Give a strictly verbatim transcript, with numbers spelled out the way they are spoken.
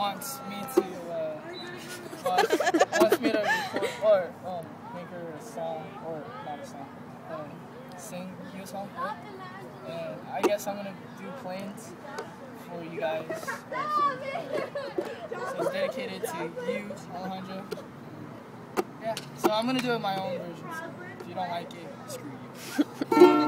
wants me to uh, wants, wants me to record or um make her a song or not a song, um, sing you a song. Right? And I guess I'm gonna do Planes for you guys. So it's dedicated to you, Alejandro. Yeah. So I'm gonna do it my own version. So if you don't like it, screw you.